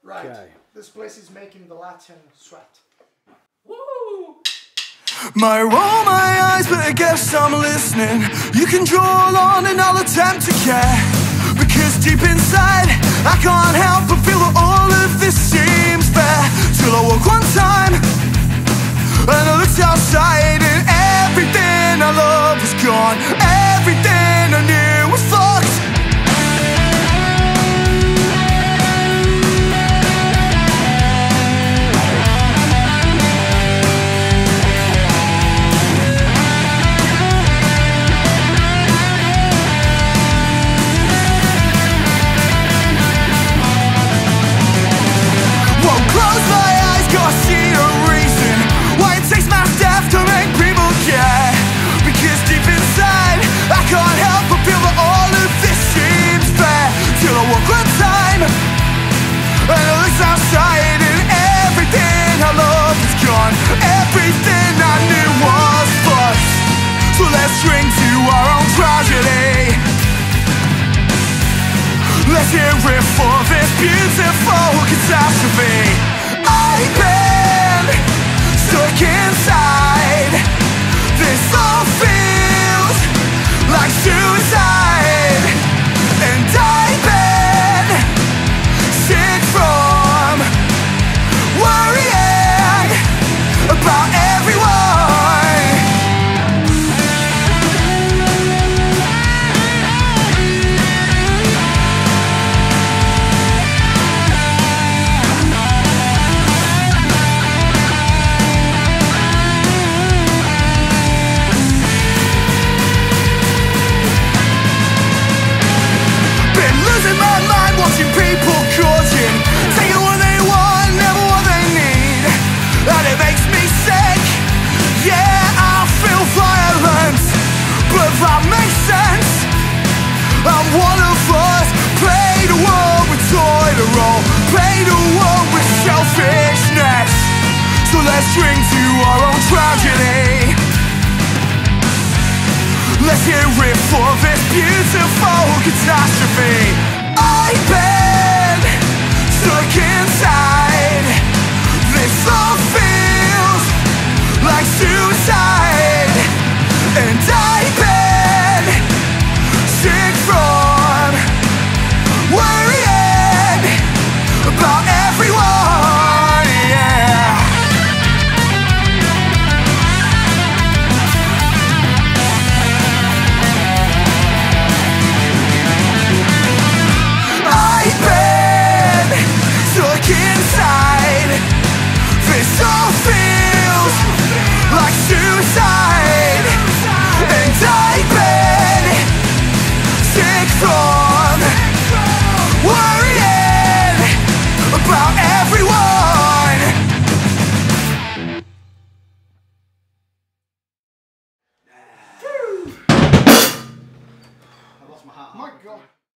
Right. Okay. This place is making the Latin sweat. Woo! Might roll my eyes, but I guess I'm listening. You can drawl on and I'll attempt to care, because deep inside I can't help but feel that all of this seems fair. Till I woke one time and I looked outside, and everything I loved was gone. Everything I knew was fucked. Close my eyes, cause I see a reason why it takes my death to make people care. Because deep inside I can't help but feel that all of this seems fair. Till I walk one time and I look outside, and everything I loved is gone. Everything I knew was fucked. So let's drink to our own tragedy. Let's hear it for this beautiful catastrophe. I've been stuck inside. This all feels like suicide, and I've been sick from worrying about everyone. Watching people causing, taking what they want, never what they need, and it makes me sick. Yeah, I feel violent, but that makes sense. I'm one of us. Play the world with toilet roll, play the world with selfishness. So let's drink to our own tragedy. Let's hear it for this beautiful catastrophe. I bet